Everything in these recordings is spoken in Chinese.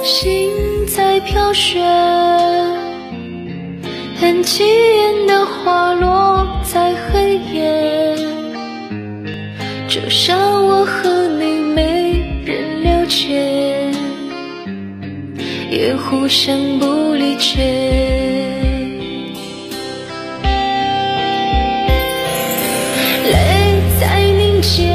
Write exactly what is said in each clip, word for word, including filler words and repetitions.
心在飘雪，很起眼的花落在黑夜，就像我和你没人了解，也互相不理解。泪在凝结，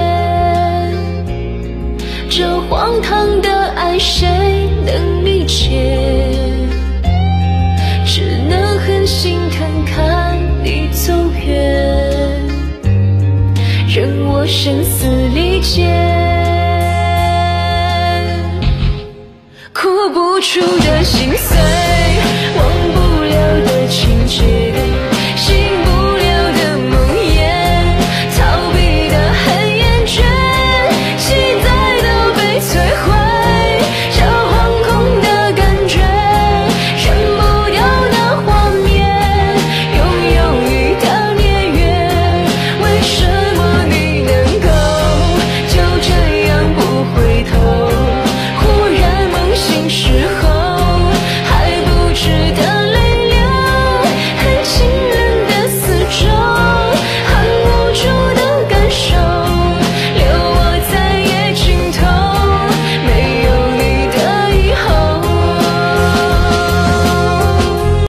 这荒唐的爱谁能理解？只能很心疼看你走远，任我声嘶力竭，哭不出的心碎。